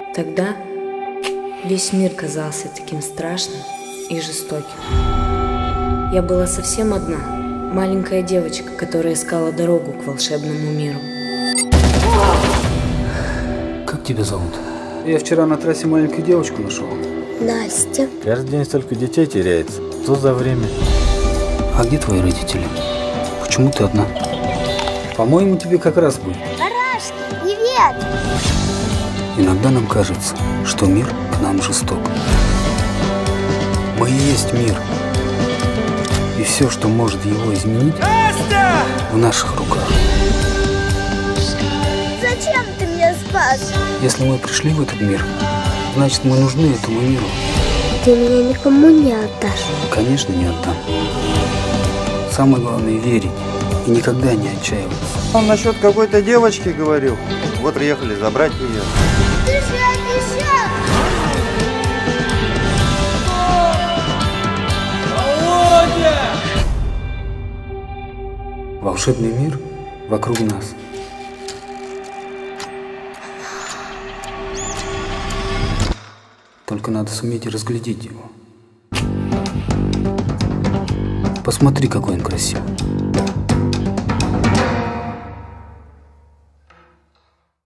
Тогда весь мир казался таким страшным и жестоким. Я была совсем одна, маленькая девочка, которая искала дорогу к волшебному миру. Как тебя зовут? Я вчера на трассе маленькую девочку нашел. Настя. Каждый день столько детей теряется. Что за время? А где твои родители? Почему ты одна? По-моему, тебе как раз будет. Барашки, привет! Иногда нам кажется, что мир к нам жесток. Мы и есть мир. И все, что может его изменить, в наших руках. Зачем ты меня спас? Если мы пришли в этот мир, значит, мы нужны этому миру. Ты меня никому не отдашь. Конечно, не отдам. Самое главное — верить и никогда не отчаиваться. Он насчет какой-то девочки говорил. Вот приехали забрать ее. Ты же обещал! Волшебный мир вокруг нас. Только надо суметь разглядеть его. Посмотри, какой он красивый.